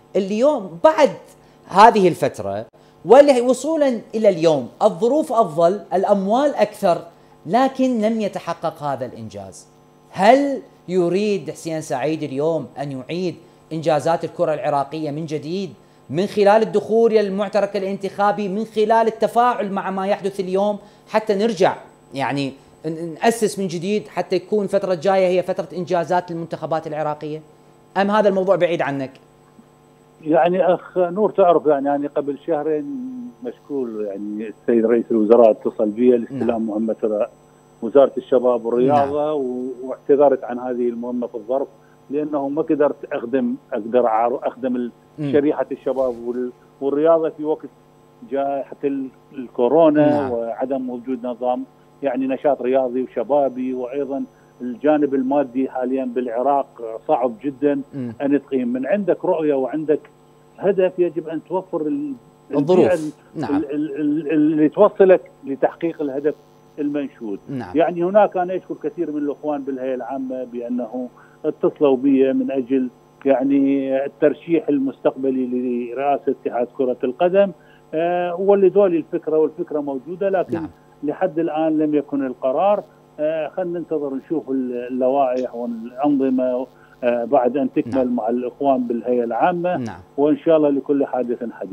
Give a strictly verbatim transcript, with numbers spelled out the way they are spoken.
اليوم بعد هذه الفترة وصولا إلى اليوم الظروف أفضل، الأموال أكثر، لكن لم يتحقق هذا الإنجاز. هل يريد حسين سعيد اليوم أن يعيد إنجازات الكرة العراقية من جديد من خلال الدخول إلى المعترك الانتخابي، من خلال التفاعل مع ما يحدث اليوم، حتى نرجع يعني نأسس من جديد، حتى يكون الفترة الجاية هي فترة إنجازات المنتخبات العراقية؟ أم هذا الموضوع بعيد عنك؟ يعني أخ نور، تعرف يعني, يعني قبل شهرين مشكور يعني السيد رئيس الوزراء اتصل بي لاستلام مهمة وزارة الشباب والرياضة. نعم. واعتذرت عن هذه المهمة في الظرف، لأنه ما قدرت أخدم أقدر أخدم شريحة الشباب والرياضة في وقت جائحة الكورونا. نعم. وعدم وجود نظام يعني نشاط رياضي وشبابي، وأيضا الجانب المادي حاليا بالعراق صعب جدا م. أن تقيم. من عندك رؤية وعندك هدف يجب أن توفر الظروف. نعم. اللي توصلك لتحقيق الهدف المنشود. نعم. يعني هناك أنا أشكر كثير من الأخوان بالهيئة العامة بأنه اتصلوا بي من أجل يعني الترشيح المستقبلي لرئاسة اتحاد كرة القدم، أه ولدوا لي الفكرة، والفكرة موجودة، لكن نعم. لحد الآن لم يكن القرار. أه خلينا ننتظر نشوف اللوائح والأنظمة أه بعد أن تكمل. نعم. مع الإخوان بالهيئة العامة. نعم. وإن شاء الله لكل حادث حديث.